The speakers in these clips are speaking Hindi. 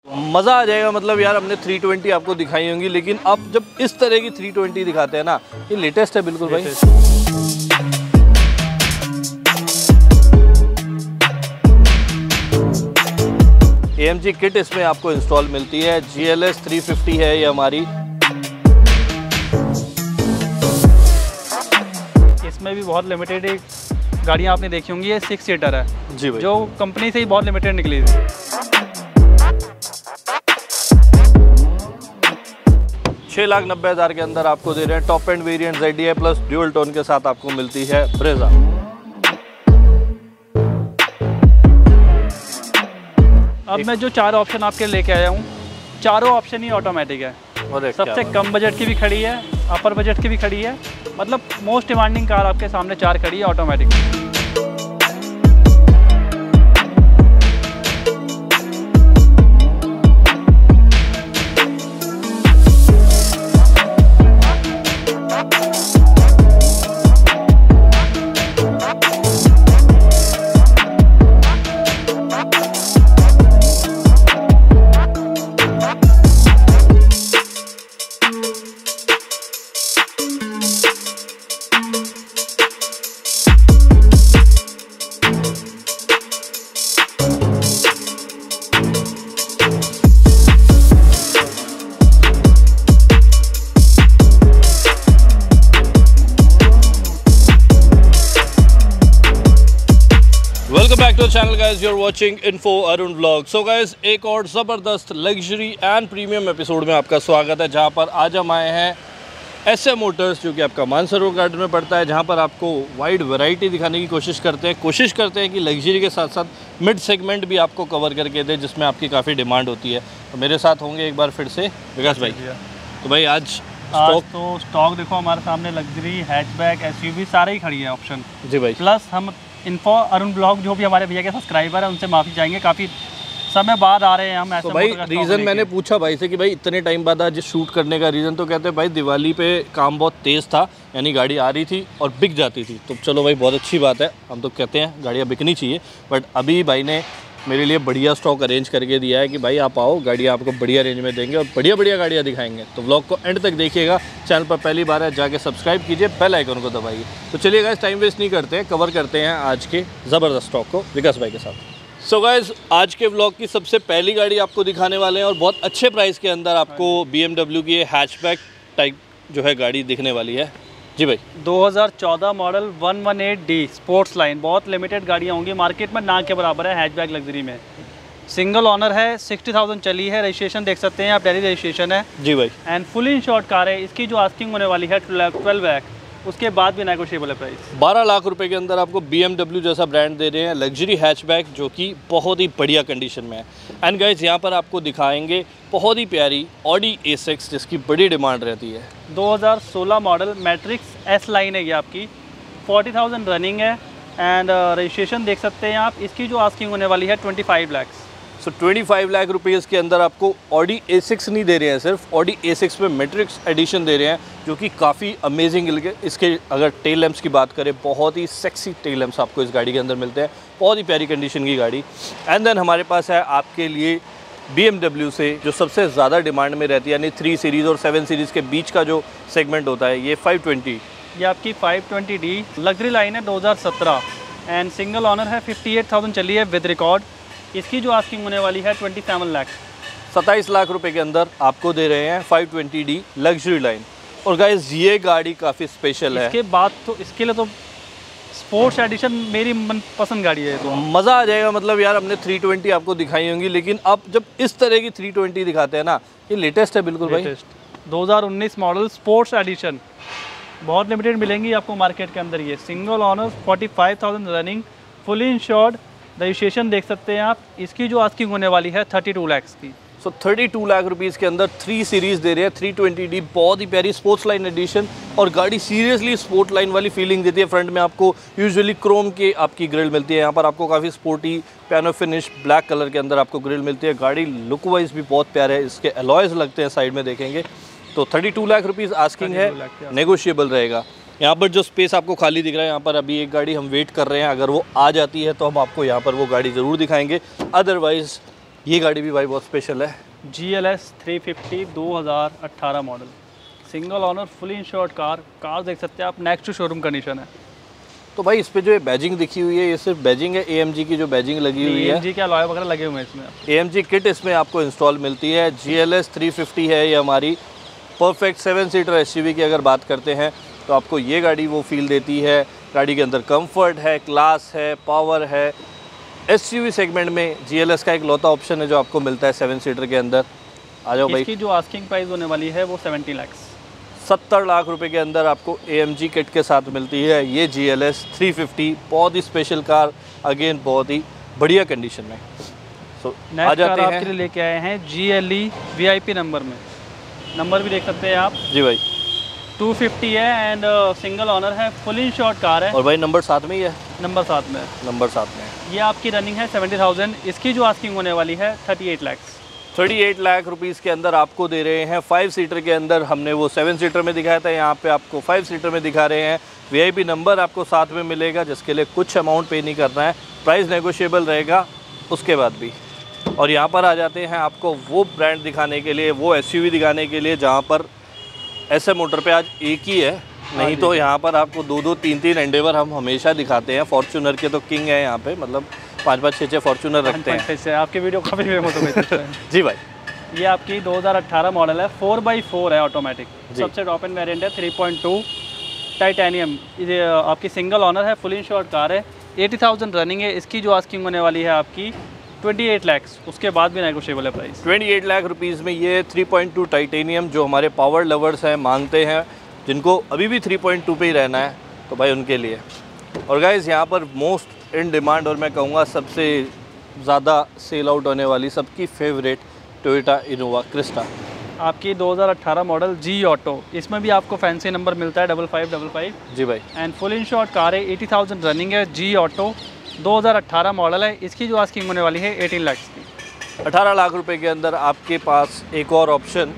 मज़ा आ जाएगा। मतलब यार हमने 320 आपको दिखाई होंगी, लेकिन अब जब इस तरह की 320 दिखाते हैं ना, ये लेटेस्ट है बिल्कुल भाई। AMG किट इसमें आपको इंस्टॉल मिलती है। GLS 350 है ये हमारी। इसमें भी बहुत लिमिटेड गाड़ियाँ आपने देखी होंगी, ये 6 सीटर है जी भाई, जो कंपनी से ही बहुत लिमिटेड निकली थी। 6,90,000 के अंदर आपको दे रहे हैं। Top end variant ZDI plus dual tone के साथ आपको मिलती है ब्रेजा। अब मैं जो 4 ऑप्शन आपके लेके आया हूँ, चारों ऑप्शन ही ऑटोमेटिक है। सबसे कम बजट की भी खड़ी है, अपर बजट की भी खड़ी है, मतलब मोस्ट डिमांडिंग कार आपके सामने 4 खड़ी है automatic. Back to channel guys, you are watching info Arun vlog. So guys, एक और ज़बरदस्त लग्जरी एंड प्रीमियम एपिसोड में आपका स्वागत है, जहां पर आज हम आए हैं SM मोटर्स, जो कि आपका मानसरोवर गार्डन में पड़ता है, जहां पर आपको वाइड वैरायटी दिखाने की कोशिश करते हैं कि लग्जरी के साथ साथ मिड सेगमेंट भी आपको कवर करके दे, जिसमें आपकी काफ़ी डिमांड होती है। तो मेरे साथ होंगे एक बार फिर से विकास भाई। तो भाई आज स्टॉक देखो हमारे सामने, लग्जरी, हैचबैक, SUV सारे ही खड़ी है ऑप्शन जी भाई। प्लस हम इन्फो अरुण ब्लॉग जो भी हमारे भैया के सब्सक्राइबर है उनसे माफ़ी चाहेंगे, काफ़ी समय बाद आ रहे हैं हम। तो भाई रीज़न मैंने पूछा भाई से कि भाई इतने टाइम बाद आज शूट करने का रीज़न, तो कहते हैं भाई दिवाली पे काम बहुत तेज़ था, यानी गाड़ी आ रही थी और बिक जाती थी। तो चलो भाई बहुत अच्छी बात है, हम तो कहते हैं गाड़ियाँ बिकनी चाहिए। बट अभी भाई ने मेरे लिए बढ़िया स्टॉक अरेंज करके दिया है कि भाई आप आओ, गाड़ियाँ आपको बढ़िया रेंज में देंगे और बढ़िया बढ़िया गाड़ियाँ दिखाएंगे। तो व्लॉग को एंड तक देखिएगा। चैनल पर पहली बार है जाके सब्सक्राइब कीजिए, बेल आइकन को दबाइए। तो चलिए गाइस, टाइम वेस्ट नहीं करते हैं, कवर करते हैं आज के ज़बरदस्त स्टॉक को विकास भाई के साथ। सो गाइस, आज के व्लॉग की सबसे पहली गाड़ी आपको दिखाने वाले हैं और बहुत अच्छे प्राइस के अंदर आपको BMW की हैचबैक टाइप जो है गाड़ी दिखने वाली है जी भाई। 2014 मॉडल 118D स्पोर्ट्स लाइन, बहुत लिमिटेड गाड़ियाँ होंगी मार्केट में, ना के बराबर है हैचबैक लग्जरी में। सिंगल ओनर है, 60,000 चली है, रजिस्ट्रेशन देख सकते हैं आप, दिल्ली रजिस्ट्रेशन है जी भाई। एंड फुल इंश्योर्ड कार है। इसकी जो आस्किंग होने वाली है 12 लाख, उसके बाद भी नेगोशिएबल है प्राइस। 12 लाख रुपए के अंदर आपको BMW जैसा ब्रांड दे रहे हैं, लग्जरी हैचबैक, जो कि बहुत ही बढ़िया कंडीशन में है। एंड गाइस, यहाँ पर आपको दिखाएंगे बहुत ही प्यारी Audi A6, जिसकी बड़ी डिमांड रहती है। 2016 मॉडल मैट्रिक्स S लाइन है ये आपकी, 40,000 रनिंग है एंड रजिस्ट्रेशन देख सकते हैं आप। इसकी जो आस्किंग होने वाली है 25 लाख। सो 25 लाख रुपीज़ के अंदर आपको Audi A6 नहीं दे रहे हैं, सिर्फ Audi A6 में मैट्रिक्स एडिशन दे रहे हैं, जो कि काफ़ी अमेजिंग। इसके अगर टेल लैम्प्स की बात करें, बहुत ही सेक्सी टेल लैम्प्स आपको इस गाड़ी के अंदर मिलते हैं, बहुत ही प्यारी कंडीशन की गाड़ी। एंड देन हमारे पास है आपके लिए BMW से जो सबसे ज़्यादा डिमांड में रहती है, यानी 3 सीरीज़ और 7 सीरीज़ के बीच का जो सेगमेंट होता है, ये 520। ये आपकी 520D लग्जरी लाइन है 2017 एंड सिंगल ऑनर है, 58,000 चली है विद रिकॉर्ड। इसकी जो आस्किंग होने वाली है 27 लाख। 27 लाख रुपए के अंदर आपको दे रहे हैं 520D लग्जरी लाइन। और गाइस, ये गाड़ी काफ़ी स्पेशल है। इसके बाद तो इसके लिए तो स्पोर्ट्स एडिशन मेरी मनपसंद गाड़ी है। तो मज़ा आ जाएगा। मतलब यार हमने 320 आपको दिखाई होंगी, लेकिन अब जब इस तरह की 320 दिखाते हैं ना, ये लेटेस्ट है बिल्कुल भाई। 2019 मॉडल स्पोर्ट्स एडिशन, बहुत लिमिटेड मिलेंगी आपको मार्केट के अंदर। ये single owner, 45,000 running, fully insured, registration देख सकते हैं आप। इसकी जो आस्किंग होने वाली है 32 लाख की। सो 32 लाख रुपीज़ के अंदर 3 सीरीज़ दे रहे हैं, 320D, बहुत ही प्यारी स्पोर्ट्स लाइन एडिशन। और गाड़ी सीरियसली स्पोर्ट लाइन वाली फीलिंग देती है। फ्रंट में आपको यूजुअली क्रोम के आपकी ग्रिल मिलती है, यहाँ पर आपको काफ़ी sporty piano finish black colour के अंदर आपको ग्रिल मिलती है। गाड़ी लुक वाइज भी बहुत प्यारा है, इसके अलॉयज़ लगते हैं साइड में देखेंगे तो। 32 लाख रुपीज़ आस्किंग है, नेगोशिएबल रहेगा। यहाँ पर जो स्पेस आपको खाली दिख रहा है, यहाँ पर अभी एक गाड़ी हम वेट कर रहे हैं, अगर वो आ जाती है तो हम आपको यहाँ पर वो गाड़ी ज़रूर दिखाएंगे। अदरवाइज़ ये गाड़ी भी भाई बहुत स्पेशल है। GLS 350 2018 model, single owner fully insured car देख सकते हैं आप, नेक्स्ट टू शोरूम कंडीशन है। तो भाई इस पे जो बैजिंग दिखी हुई है ये सिर्फ बैजिंग है, AMG की जो बैजिंग लगी हुई है, AMG के अलॉय वगैरह लगे हुए हैं इसमें। AMG किट इसमें आपको इंस्टॉल मिलती है। GLS 350 है ये हमारी परफेक्ट 7 सीटर SUV की अगर बात करते हैं तो आपको ये गाड़ी वो फील देती है। गाड़ी के अंदर कंफर्ट है, क्लास है, पावर है। SUV सेगमेंट में GLS का एक लौता ऑप्शन है जो आपको मिलता है 7 सीटर के अंदर। आ जाओ भाई। इसकी जो आस्किंग प्राइस होने वाली है वो 70 लाख, 70 लाख रुपए के अंदर आपको AMG किट के साथ मिलती है ये GLS 350। बहुत ही स्पेशल कार, अगेन बहुत ही बढ़िया कंडीशन में। सो आ जाते हैं, आपके लिए लेके आए हैं GLE VIP नंबर में। नंबर भी देख सकते हैं आप जी भाई। 250 है एंड सिंगल ओनर है, फुली इंश्योर्ड कार है। और भाई नंबर 7 में ही है, नंबर 7 में है। नंबर 7 में है। ये आपकी रनिंग है 70,000। इसकी जो आस्किंग होने वाली है 38 लाख। 38 लाख रुपीस के अंदर आपको दे रहे हैं। 5 सीटर के अंदर हमने वो 7 सीटर में दिखाया था, यहाँ पे आपको 5 सीटर में दिखा रहे हैं। VIP नंबर आपको साथ में मिलेगा जिसके लिए कुछ अमाउंट पे नहीं करना है, प्राइस नेगोशिएबल रहेगा उसके बाद भी। और यहाँ पर आ जाते हैं आपको वो ब्रांड दिखाने के लिए, वो SUV दिखाने के लिए जहाँ पर SM मोटर पे आज एक ही है, नहीं तो यहाँ पर आपको 2-2, 3-3 एंडेवर हम हमेशा दिखाते हैं। फॉर्च्यूनर के तो किंग है यहाँ पे, मतलब 5-5, 6-6 फॉर्च्यूनर रखते हैं। आपके वीडियो काफ़ी फेमस हो गई। जी भाई। ये आपकी 2018 मॉडल है, 4x4 है ऑटोमेटिक, सबसे टॉप एंड वेरिएंट है। 3.2 टाइटेनियम, ये आपकी सिंगल ओनर है, फुल इंश्योर्ड कार है। 80,000 रनिंग है। इसकी जो आस्किंग होने वाली है आपकी 28 लाख, उसके बाद भी नेगोशिएबल है प्राइस। 28 लाख रुपीज़ में ये 3.2 टाइटेनियम जो हमारे पावर लवर्स हैं मांगते हैं, जिनको अभी भी 3.2 पे ही रहना है, तो भाई उनके लिए। और गाइज़ यहाँ पर मोस्ट इन डिमांड और मैं कहूँगा सबसे ज़्यादा सेल आउट होने वाली, सबकी फेवरेट टोयोटा इनोवा क्रिस्टा, आपकी 2018 मॉडल G ऑटो। इसमें भी आपको फैंसी नंबर मिलता है 5555। जी भाई। एंड फुल इंश्योर्ड कार है, 80,000 रनिंग है। G ऑटो 2018 मॉडल है। इसकी जो आस्किंग होने वाली है 18 लाख की। 18 लाख रुपए के अंदर आपके पास एक और ऑप्शन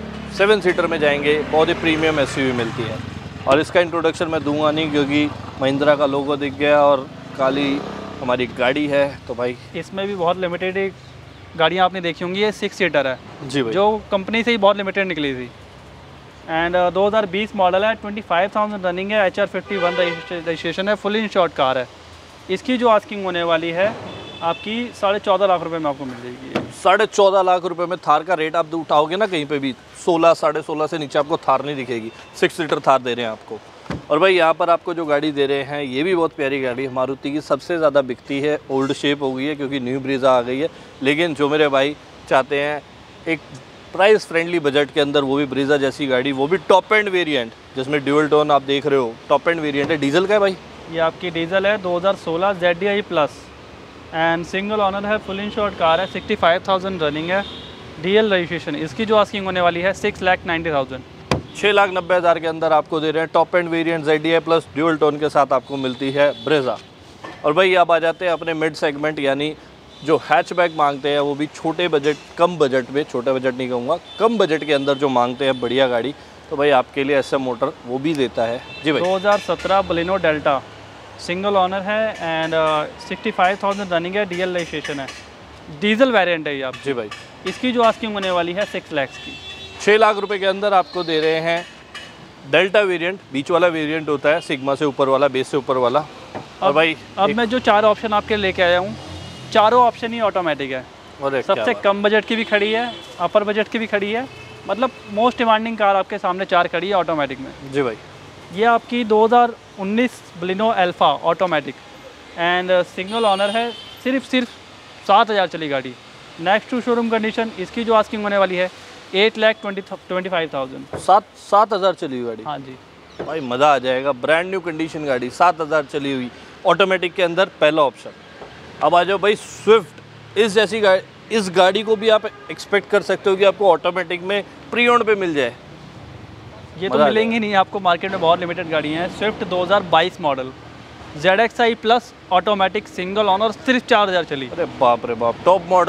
7 सीटर में जाएंगे, बहुत ही प्रीमियम SUV मिलती है। और इसका इंट्रोडक्शन मैं दूंगा नहीं क्योंकि महिंद्रा का लोगो दिख गया और काली हमारी गाड़ी है, तो भाई इसमें भी बहुत लिमिटेड गाड़ियाँ आपने देखी होंगी। ये 6 सीटर है जी भाई, जो कंपनी से ही बहुत लिमिटेड निकली थी। एंड 2020 मॉडल है, 25,000 रनिंग है, HR 51 रजिस्ट्रेशन है, फुली इंश्योर्ड कार है। इसकी जो आस्किंग होने वाली है आपकी 14.5 लाख रुपए में आपको मिल जाएगी। 14.5 लाख रुपए में थार का रेट आप उठाओगे ना कहीं पे भी, 16, 16.5 से नीचे आपको थार नहीं दिखेगी। 6 सीटर थार दे रहे हैं आपको। और भाई यहाँ पर आपको जो गाड़ी दे रहे हैं ये भी बहुत प्यारी गाड़ी है, मारुति की सबसे ज़्यादा बिकती है। ओल्ड शेप हो गई है क्योंकि न्यू ब्रीजा आ गई है, लेकिन जो मेरे भाई चाहते हैं एक प्राइस फ्रेंडली बजट के अंदर, वो भी ब्रीजा जैसी गाड़ी, वो भी टॉप एंड वेरिएंट जिसमें ड्यूअल टोन आप देख रहे हो, टॉप एंड वेरिएंट है। डीजल का है भाई, ये आपकी डीजल है 2016 ZDI plus and single owner है, फुल इंश्योर्ड कार है, 65,000 रनिंग है, DL रजिस्ट्रेशन। इसकी जो आस्किंग होने वाली है 6,90,000। 6,90,000 के अंदर आपको दे रहे हैं top end variant ZDI plus dual tone के साथ आपको मिलती है ब्रेजा। और भाई अब आ जाते हैं अपने मिड सेगमेंट, यानी जो हैचबैक मांगते हैं वो भी छोटे बजट, कम बजट में, छोटे बजट नहीं कहूँगा, कम बजट के अंदर जो मांगते हैं बढ़िया गाड़ी, तो भाई आपके लिए SM मोटर वो भी देता है। जी भाई। 2017 बलिनो डेल्टा, सिंगल ओनर है एंड 65,000 रनिंग है, DL रजिस्ट्रेशन है, डीजल वेरिएंट है ये आप। जी भाई। इसकी जो आस्किंग होने वाली है 6 लाख की। 6 लाख रुपए के अंदर आपको दे रहे हैं डेल्टा वेरिएंट, बीच वाला वेरिएंट होता है, सिग्मा से ऊपर वाला, बेस से ऊपर वाला। और भाई अब मैं जो 4 ऑप्शन आपके लेके आया हूँ, चारों ऑप्शन ही ऑटोमेटिक है। सबसे कम बजट की भी खड़ी है, अपर बजट की भी खड़ी है, मतलब मोस्ट डिमांडिंग कार आपके सामने 4 खड़ी है ऑटोमेटिक में। जी भाई। ये आपकी 2019 Baleno alpha automatic and single owner है, सिर्फ 7,000 चली गाड़ी, नेक्स्ट टू शोरूम कंडीशन। इसकी जो आस्किंग होने वाली है 8,25,000। 7,000 चली हुई गाड़ी। हाँ जी भाई मज़ा आ जाएगा, ब्रांड न्यू कंडीशन गाड़ी, 7,000 चली हुई ऑटोमेटिक के अंदर, पहला ऑप्शन। अब आ जाओ भाई स्विफ्ट, इस जैसी गाड़ी, इस गाड़ी को भी आप एक्सपेक्ट कर सकते हो कि आपको ऑटोमेटिक में प्री ओन्ड पे मिल जाए। ये तो मिलेंगी नहीं आपको, मार्केट में बहुत लिमिटेड गाड़ियाँ हैं। Swift 2022 model ZXi plus automatic single owner, सिर्फ 4,000 चली। अरे बाप रे बाप,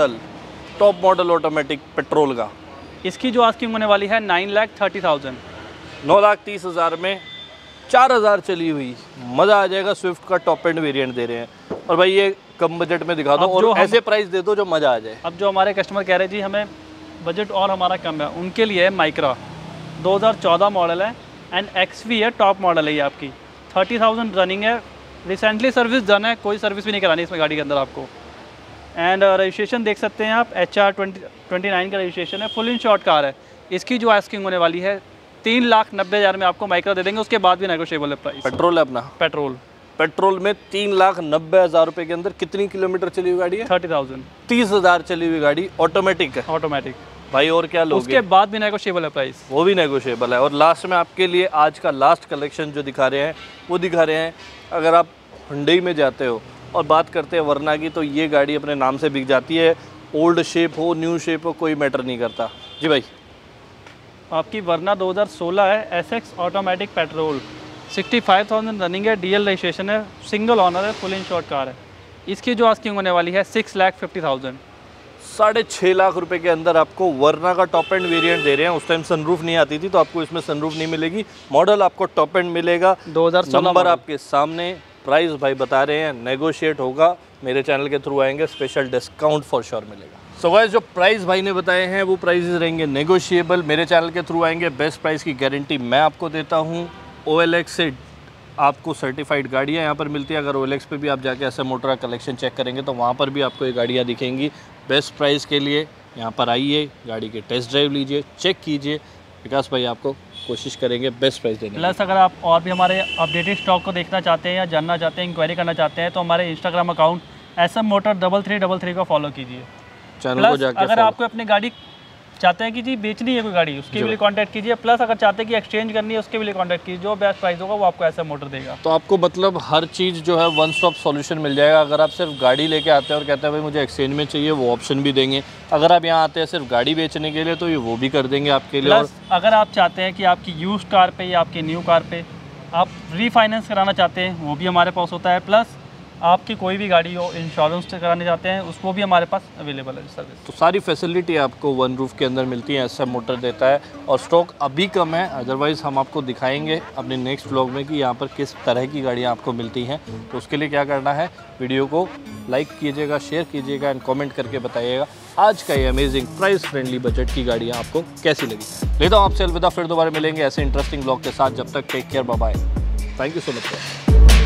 टॉप मॉडल ऑटोमेटिक पेट्रोल का। इसकी जो आस्किंग होने वाली है 9,30,000। 9,30,000 में 4000 चली हुई, मज़ा आ जाएगा। स्विफ्ट का टॉप एंड वेरिएंट दे रहे हैं। और भाई ये कम बजट में दिखा दो और ऐसे प्राइस दे दो जो मज़ा आ जाए। अब जो हमारे कस्टमर कह रहे हैं जी हमें बजट और हमारा कम है, उनके लिए है माइक्रा 2014 मॉडल है एंड XV है, टॉप मॉडल है ये आपकी। 30,000 रनिंग है, रिसेंटली सर्विस डन है, कोई सर्विस भी नहीं करानी इसमें गाड़ी के अंदर आपको। एंड रजिस्ट्रेशन देख सकते हैं आप, HR 29 का रजिस्ट्रेशन है, फुल इंश्योर्ड कार है। इसकी जो आस्किंग होने वाली है 3,90,000 में आपको माइक्रा दे देंगे, उसके बाद भी नेगोशिएबल है प्राइस। पेट्रोल है अपना, पेट्रोल में 3,90,000 रुपये के अंदर कितनी किलोमीटर चली हुई गाड़ी है? 30,000। 30,000 चली हुई गाड़ी, ऑटोमेटिक है। ऑटोमेटिक भाई और क्या लोगे? उसके बाद भी नेगोशिएबल है प्राइस, वो भी नेगोशिएबल है। और लास्ट में आपके लिए आज का लास्ट कलेक्शन जो दिखा रहे हैं वो दिखा रहे हैं, अगर आप हुंडई में जाते हो और बात करते हैं वरना की, तो ये गाड़ी अपने नाम से बिक जाती है। ओल्ड शेप हो, न्यू शेप हो, कोई मैटर नहीं करता। जी भाई, आपकी वरना 2016 है, SX ऑटोमेटिक पेट्रोल, 65,000 रनिंग है, DL रजिस्ट्रेशन है, सिंगल ऑनर है, फुल इंश्योर्ड कार है। इसकी जो आस्किंग होने वाली है 6,50,000। 6.5 लाख रुपए के अंदर आपको वरना का टॉप एंड वेरिएंट दे रहे हैं। उस टाइम सनरूफ नहीं आती थी, तो आपको इसमें सनरूफ नहीं मिलेगी। मॉडल आपको टॉप एंड मिलेगा, 2016 नंबर आपके सामने। प्राइस भाई बता रहे हैं नेगोशिएट होगा, मेरे चैनल के थ्रू आएंगे, स्पेशल डिस्काउंट फॉर श्योर मिलेगा। सो गाइस, जो प्राइस भाई ने बताए हैं वो प्राइसेस रहेंगे नेगोशिएबल, मेरे चैनल के थ्रू आएंगे। बेस्ट प्राइस की गारंटी मैं आपको देता हूँ। OLX से आपको सर्टिफाइड गाड़ियाँ यहाँ पर मिलती है। अगर OLX पे भी आप जाके ऐसे मोटर का कलेक्शन चेक करेंगे तो वहाँ पर भी आपको ये गाड़ियाँ दिखेंगी। बेस्ट प्राइस के लिए यहाँ पर आइए, गाड़ी के टेस्ट ड्राइव लीजिए, चेक कीजिए। विकास भाई आपको कोशिश करेंगे बेस्ट प्राइस देने। प्लस अगर आप और भी हमारे अपडेटेड स्टॉक को देखना चाहते हैं या जानना चाहते हैं, इंक्वायरी करना चाहते हैं, तो हमारे इंस्टाग्राम अकाउंट SM मोटर 3333 को फॉलो कीजिए। चैनल को जाके अगर आपको अपनी गाड़ी चाहते हैं कि जी बेचनी है कोई गाड़ी, उसके लिए कांटेक्ट कीजिए। प्लस अगर चाहते हैं कि एक्सचेंज करनी है, उसके लिए कांटेक्ट कीजिए। जो बेस्ट प्राइस होगा वो आपको SM मोटर देगा। तो आपको मतलब हर चीज़ जो है वन स्टॉप सॉल्यूशन मिल जाएगा। अगर आप सिर्फ गाड़ी लेके आते हैं और कहते हैं भाई मुझे एक्सचेंज में चाहिए, वो ऑप्शन भी देंगे। अगर आप यहाँ आते हैं सिर्फ गाड़ी बेचने के लिए, तो ये वो भी कर देंगे आपके लिए। प्लस अगर आप चाहते हैं कि आपकी यूज्ड कार पे या आपकी न्यू कार पे आप रीफाइनेंस कराना चाहते हैं, वो भी हमारे पास होता है। प्लस आपकी कोई भी गाड़ी हो इंश्योरेंस कराने चाहते हैं, उसको भी हमारे पास अवेलेबल है सर्विस। तो सारी फैसिलिटी आपको वन रूफ के अंदर मिलती है, SM मोटर देता है। और स्टॉक अभी कम है, अदरवाइज़ हम आपको दिखाएंगे अपने नेक्स्ट व्लॉग में कि यहाँ पर किस तरह की गाड़ियाँ आपको मिलती हैं। तो उसके लिए क्या करना है, वीडियो को लाइक कीजिएगा, शेयर कीजिएगा एंड कॉमेंट करके बताइएगा आज का ये अमेजिंग प्राइस फ्रेंडली बजट की गाड़ियाँ आपको कैसी लगी। लेता हूँ आपसे अलविदा, फिर दोबारा मिलेंगे ऐसे इंटरेस्टिंग व्लॉग के साथ। जब तक take care, bye bye, thank you so much.